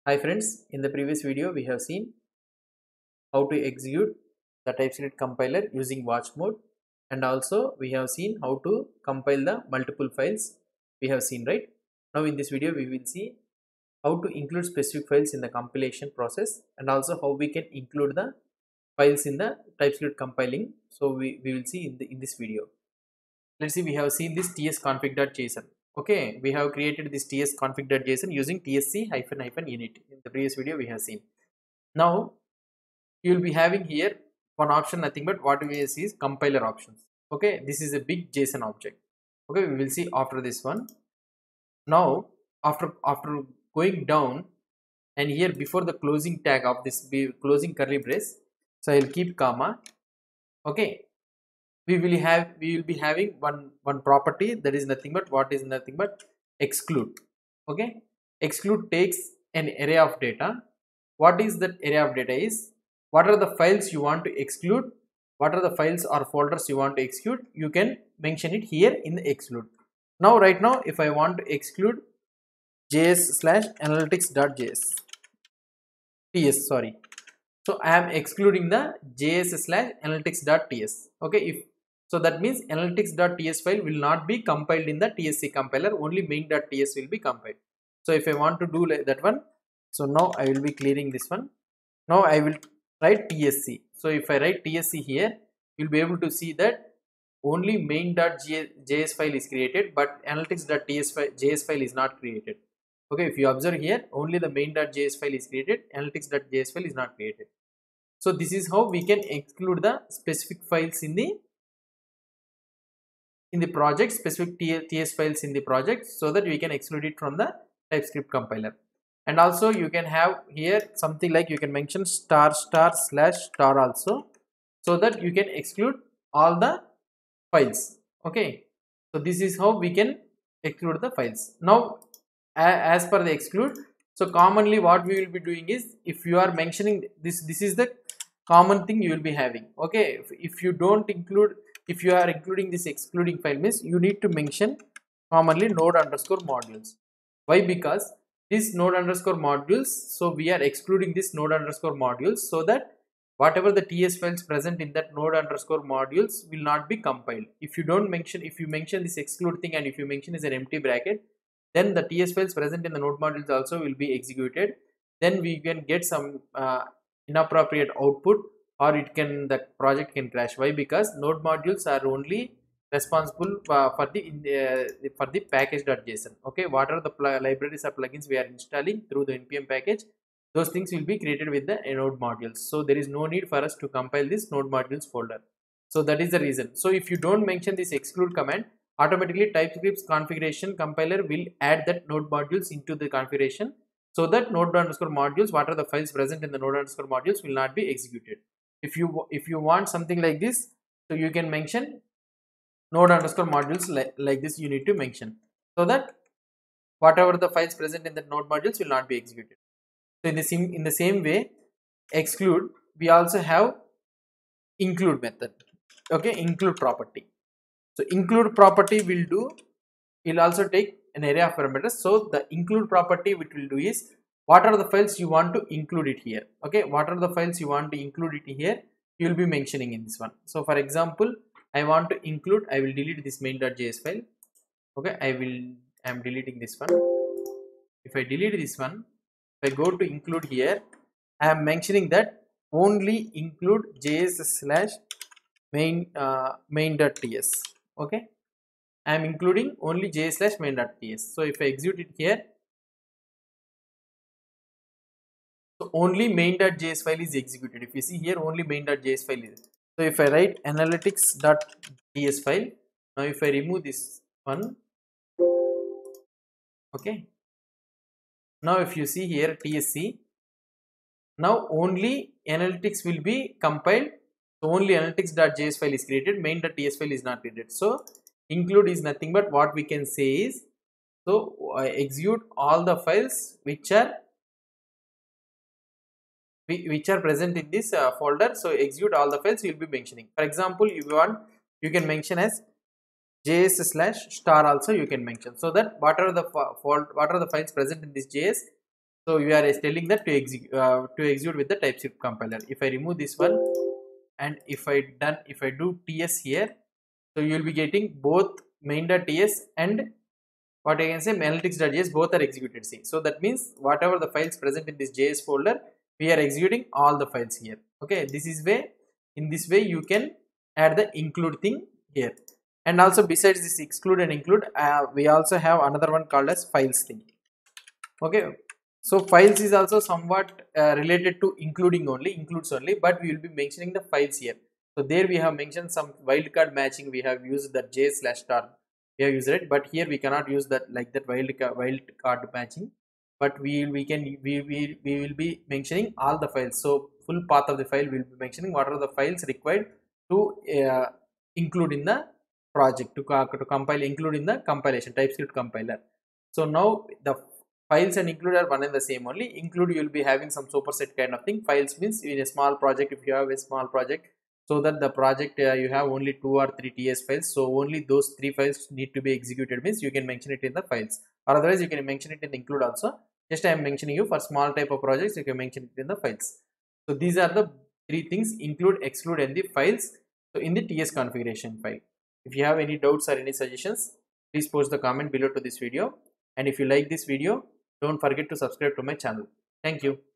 Hi friends, in the previous video we have seen how to execute the TypeScript compiler using watch mode, and also we have seen how to compile the multiple files we have seen, right? Now in this video we will see how to include specific files in the compilation process, and also how we can include the files in the TypeScript compiling. So we will see in this video. Let's see, we have seen this tsconfig.json. Okay, we have created this tsconfig.json using tsc init. In the previous video we have seen. Now you will be having here one option, nothing but what we see is compiler options. Okay, this is a big JSON object. Okay, we will see after this one. Now after going down, and here before the closing tag of this closing curly brace, so I will keep comma. Okay, we will be having one property that is nothing but exclude. Okay, exclude takes an array of data. What is that array of data is, what are the files you want to exclude, what are the files or folders you want to exclude, you can mention it here in the exclude. Now right now if I want to exclude js/analytics.js ts, sorry, so I am excluding the js/analytics.ts. okay, if so that means analytics.ts file will not be compiled in the tsc compiler, only main.ts will be compiled. So if I want to do like that one, so now I will be clearing this one. Now I will write tsc. So if I write tsc here, you'll be able to see that only main.js file is created, but analytics.js file is not created. Okay, if you observe here, only the main.js file is created, analytics.js file is not created. So this is how we can exclude the specific files in the project, specific ts files in the project, so that we can exclude it from the TypeScript compiler. And also you can have here something like you can mention **/ also, so that you can exclude all the files. Okay, so this is how we can exclude the files. Now as per the exclude, so commonly what we will be doing is, if you are mentioning this is the common thing you will be having. Okay, if you don't include, if you are including this excluding file means you need to mention commonly node_modules. Why? Because this node_modules, so we are excluding this node_modules so that whatever the ts files present in that node_modules will not be compiled. If you don't mention, if you mention this exclude thing and if you mention is an empty bracket, then the ts files present in the node modules also will be executed. Then we can get some inappropriate output, or it can, the project can crash. Why? Because node modules are only responsible for the package.json. okay, what are the libraries or plugins we are installing through the npm package, those things will be created with the node modules. So there is no need for us to compile this node modules folder. So that is the reason. So if you don't mention this exclude command, automatically TypeScript's configuration compiler will add that node modules into the configuration, so that node_modules, what are the files present in the node_modules, will not be executed. If you want something like this, so you can mention node_modules like this, you need to mention, so that whatever the files present in the node modules will not be executed. So in the same way, exclude, we also have include method. Okay, include property. So include property will also take an array of parameters. So the include property which will do is, what are the files you want to include it here. Okay, what are the files you want to include it here, you will be mentioning in this one. So for example, I want to include, I will delete this main.js file. Okay, I am deleting this one. If I delete this one, if I go to include here, I am mentioning that only include js/main.ts. okay, I am including only js/main.ts. So if I execute it here, so only main.js file is executed. If you see here, only main.js file is. So if I write analytics.ts file, now if I remove this one, okay, now if you see here tsc, now only analytics will be compiled. So only analytics.js file is created, main.ts file is not created. So include is nothing but what we can say is, so execute all the files which are present in this folder. So execute all the files you will be mentioning. For example, if you want, you can mention as js/* also you can mention, so that what are the files present in this js, So you are telling that to execute with the TypeScript compiler. If I remove this one and if I do TS here, so you will be getting both main.ts and what I can say analytics.js, both are executed. See, so that means whatever the files present in this JS folder, we are executing all the files here. Okay, this is way, in this way you can add the include thing here. And also besides this exclude and include, we also have another one called as files thing. Okay, so files is also somewhat related to includes only, but we will be mentioning the files here. So there we have mentioned some wildcard matching, we have used that j/star, we have used it, but here we cannot use that like that wildcard matching, but we will be mentioning all the files. So full path of the file we will be mentioning what are the files required to include in the project, to compile, include in the compilation TypeScript compiler. So now the files and include are one and the same only. Include you will be having some superset kind of thing. Files means in a small project, if you have a small project, so that the project you have only 2 or 3 TS files, so only those 3 files need to be executed, means you can mention it in the files, or otherwise you can mention it in the include also. Just I am mentioning you for small type of projects, you can mention it in the files. So these are the 3 things: include, exclude and the files. So in the TS configuration file, if you have any doubts or any suggestions, please post the comment below to this video. And if you like this video, don't forget to subscribe to my channel. Thank you.